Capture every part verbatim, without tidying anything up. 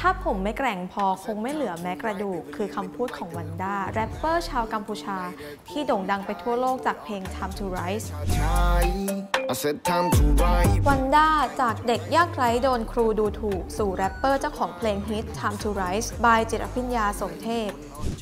ถ้าผมไม่แกร่งพอคงไม่เหลือแม้กระดูกคือคำพูดของวันด้าแรปเปอร์ชาวกัมพูชาที่โด่งดังไปทั่วโลกจากเพลง Time to Rise วันด้าจากเด็กยากไร้โดนครูดูถูกสู่แรปเปอร์เจ้าของเพลงฮิต Time to Rise by จิตรพิญญาสมเทพ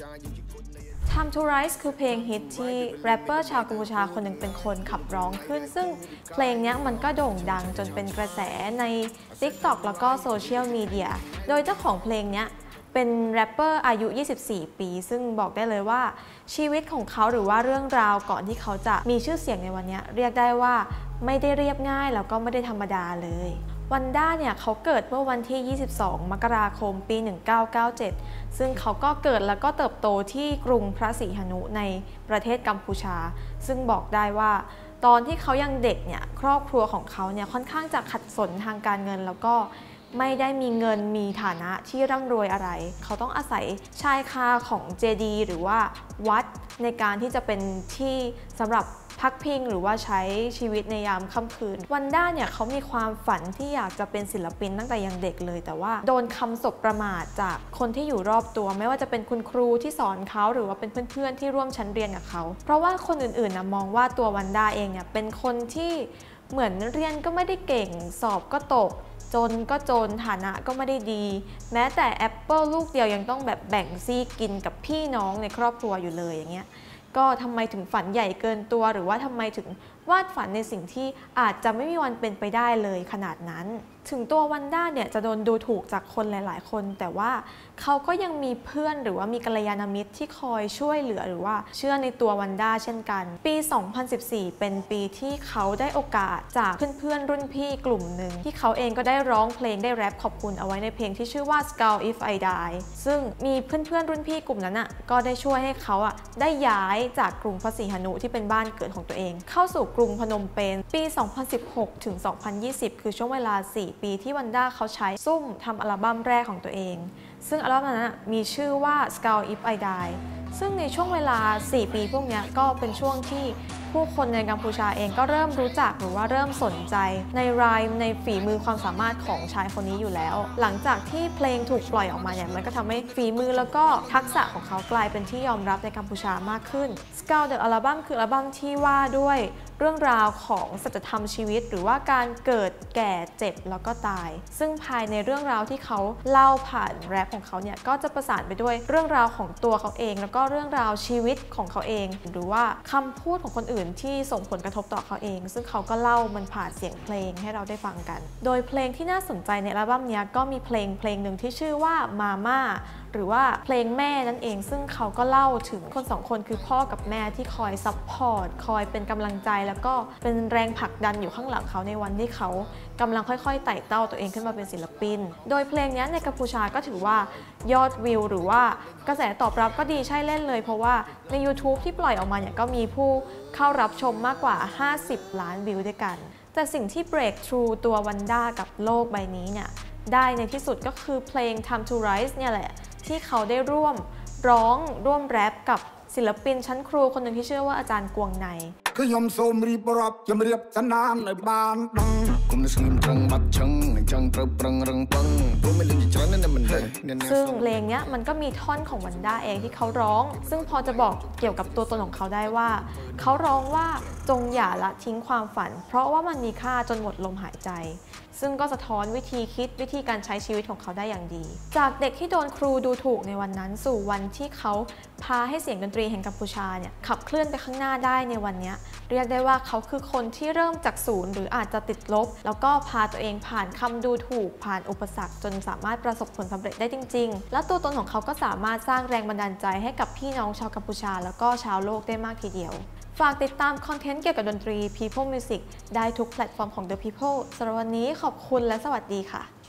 Time to Rise คือเพลงฮิตที่แรปเปอร์ชาวกัมพูชาคนหนึ่งเป็นคนขับร้องขึ้นซึ่งเพลงนี้มันก็โด่งดังจนเป็นกระแสใน TikTok แล้วก็โซเชียลมีเดียโดยเจ้าของเพลงนี้เป็นแรปเปอร์อายุ ยี่สิบสี่ ปีซึ่งบอกได้เลยว่าชีวิตของเขาหรือว่าเรื่องราวก่อนที่เขาจะมีชื่อเสียงในวันนี้เรียกได้ว่าไม่ได้เรียบง่ายแล้วก็ไม่ได้ธรรมดาเลยวันด้าเนี่ยเขาเกิดเมื่อวันที่ ยี่สิบสอง มกราคม ปี หนึ่งเก้าเก้าเจ็ด ซึ่งเขาก็เกิดแล้วก็เติบโตที่กรุงพระศรีหนุในประเทศกัมพูชาซึ่งบอกได้ว่าตอนที่เขายังเด็กเนี่ยครอบครัวของเขาเนี่ยค่อนข้างจะขัดสนทางการเงินแล้วก็ไม่ได้มีเงินมีฐานะที่ร่ำรวยอะไรเขาต้องอาศัยชายคาของเจดีย์หรือว่าวัดในการที่จะเป็นที่สำหรับพักพิงหรือว่าใช้ชีวิตในยามค่ำคืนวันด้าเนี่ยเขามีความฝันที่อยากจะเป็นศิลปินตั้งแต่ยังเด็กเลยแต่ว่าโดนคำสบประมาทจากคนที่อยู่รอบตัวไม่ว่าจะเป็นคุณครูที่สอนเขาหรือว่าเป็นเพื่อนๆที่ร่วมชั้นเรียนกับเขาเพราะว่าคนอื่นๆนะมองว่าตัววันด้าเองเนี่ยเป็นคนที่เหมือนเรียนก็ไม่ได้เก่งสอบก็ตกจนก็จนฐานะก็ไม่ได้ดีแม้แต่แอปเปิลลูกเดียวยังต้องแบบแบ่งซี่กินกับพี่น้องในครอบครัวอยู่เลยอย่างเงี้ยก็ทำไมถึงฝันใหญ่เกินตัวหรือว่าทำไมถึงวาดฝันในสิ่งที่อาจจะไม่มีวันเป็นไปได้เลยขนาดนั้นถึงตัววันด้าเนี่ยจะโดนดูถูกจากคนหลายๆคนแต่ว่าเขาก็ยังมีเพื่อนหรือว่ามีกัลยาณมิตรที่คอยช่วยเหลือหรือว่าเชื่อในตัววันด้าเช่นกันปี สองพันสิบสี่ เป็นปีที่เขาได้โอกาสจากเพื่อนๆรุ่นพี่กลุ่มหนึ่งที่เขาเองก็ได้ร้องเพลงได้แรปขอบคุณเอาไว้ในเพลงที่ชื่อว่า Skull If I Die ซึ่งมีเพื่อนๆรุ่นพี่กลุ่มนั้นอ่ะก็ได้ช่วยให้เขาอ่ะได้ย้ายจากกรุงพระศรีหนุที่เป็นบ้านเกิดของตัวเองเข้าสู่กรุงพนมเปญปี สองพันสิบหก ถึง สองพันยี่สิบ คือช่วงเวลา สี่ ปีที่วันด้าเขาใช้ซุ่มทำอัลบั้มแรกของตัวเองซึ่งอัลบั้มนั้นมีชื่อว่า Skull If I Die ซึ่งในช่วงเวลา สี่ ปีพวกนี้ก็เป็นช่วงที่ผู้คนในกัมพูชาเองก็เริ่มรู้จักหรือว่าเริ่มสนใจในรายในฝีมือความสามารถของชายคนนี้อยู่แล้วหลังจากที่เพลงถูกปล่อยออกมาเนี่ยมันก็ทำให้ฝีมือแล้วก็ทักษะของเขากลายเป็นที่ยอมรับในกัมพูชามากขึ้น Skull The อัลบั้มคืออัลบั้มที่ว่าด้วยเรื่องราวของสัจธรรมชีวิตหรือว่าการเกิดแก่เจ็บแล้วก็ตายซึ่งภายในเรื่องราวที่เขาเล่าผ่านแรปของเขาเนี่ยก็จะประสานไปด้วยเรื่องราวของตัวเขาเองแล้วก็เรื่องราวชีวิตของเขาเองหรือว่าคำพูดของคนอื่นที่ส่งผลกระทบต่อเขาเองซึ่งเขาก็เล่ามันผ่านเสียงเพลงให้เราได้ฟังกันโดยเพลงที่น่าสนใจในอัลบั้มนี้ก็มีเพลงเพลงหนึ่งที่ชื่อว่ามาม่าหรือว่าเพลงแม่นั่นเองซึ่งเขาก็เล่าถึงคนสองคนคือพ่อกับแม่ที่คอยซัพพอร์ตคอยเป็นกำลังใจแล้วก็เป็นแรงผลักดันอยู่ข้างหลังเขาในวันที่เขากำลังค่อยๆไต่เต้าตัวเองขึ้นมาเป็นศิลปินโดยเพลงนี้ในกัมพูชาก็ถือว่ายอดวิวหรือว่ากระแสตอบรับก็ดีใช่เล่นเลยเพราะว่าใน YouTube ที่ปล่อยออกมาเนี่ยก็มีผู้เข้ารับชมมากกว่าห้าสิบล้านวิวด้วยกันแต่สิ่งที่ break through ตัววันด้ากับโลกใบนี้เนี่ยได้ในที่สุดก็คือเพลง Time to Rise เนี่ยแหละที่เขาได้ร่วมร้องร่วมแรปกับศิลปินชั้นครูคนหนึ่งที่ชื่อว่าอาจารย์กวงในคือยมโซมรีบรับยมเรียบสนามในบ้านดังคุมในสนิมจังบัดชังจังเตรปรังรังปังตัวไม่ลืมจะนั่นนั่นมันเลยซึ่งเพลงนี้มันก็มีท่อนของวันด้าเองที่เขาร้องซึ่งพอจะบอกเกี่ยวกับตัวตนของเขาได้ว่าเขาร้องว่าจงอย่าละทิ้งความฝันเพราะว่ามันมีค่าจนหมดลมหายใจซึ่งก็สะท้อนวิธีคิดวิธีการใช้ชีวิตของเขาได้อย่างดีจากเด็กที่โดนครูดูถูกในวันนั้นสู่วันที่เขาพาให้เสียงดนตรีแห่งกัมพูชาเนี่ยขับเคลื่อนไปข้างหน้าได้ในวันนี้เรียกได้ว่าเขาคือคนที่เริ่มจากศูนย์หรืออาจจะติดลบแล้วก็พาตัวเองผ่านคำดูถูกผ่านอุปสรรคจนสามารถประสบผลสำเร็จได้จริงๆและตัวตนของเขาก็สามารถสร้างแรงบันดาลใจให้กับพี่น้องชาวกัมพูชาแล้วก็ชาวโลกได้มากทีเดียวฝากติดตามคอนเทนต์เกี่ยวกับดนตรี People Music ได้ทุกแพลตฟอร์มของ The People สำหรับวันนี้ขอบคุณและสวัสดีค่ะ